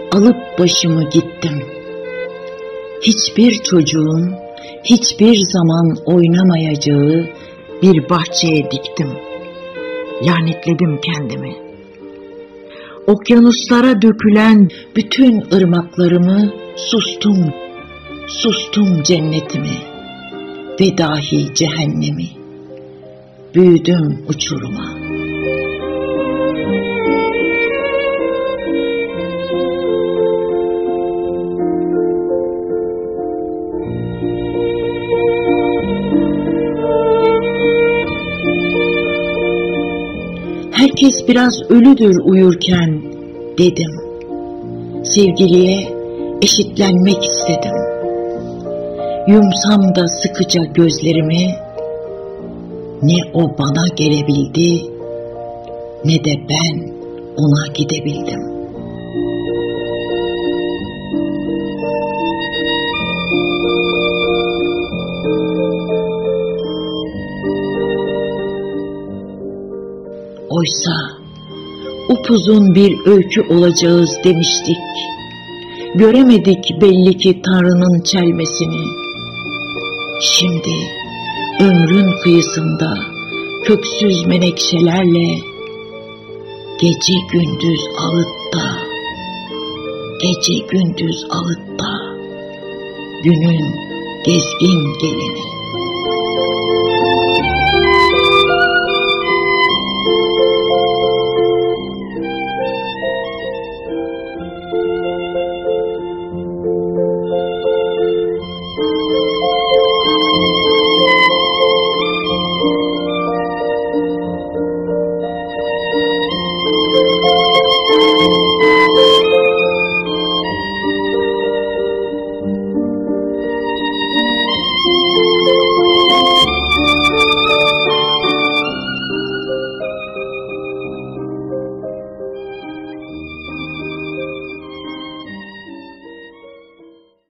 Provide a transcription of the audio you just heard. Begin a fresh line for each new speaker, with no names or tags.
alıp başımı gittim. Hiçbir çocuğun hiçbir zaman oynamayacağı bir bahçeye diktim. Lanetledim kendimi. Okyanuslara dökülen bütün ırmaklarımı sustum cennetimi ve dahi cehennemi. Büyüdüm uçuruma. Herkes biraz ölüdür uyurken dedim. Sevgiliye eşitlenmek istedim. Yumsam da sıkıca gözlerimi, ne o bana gelebildi, ne de ben ona gidebildim. Oysa upuzun bir öykü olacağız demiştik. Göremedik belli ki Tanrı'nın çelmesini. Şimdi ömrün kıyısında köksüz menekşelerle gece gündüz ağıtta, gece gündüz ağıtta, günün gezgin geleni.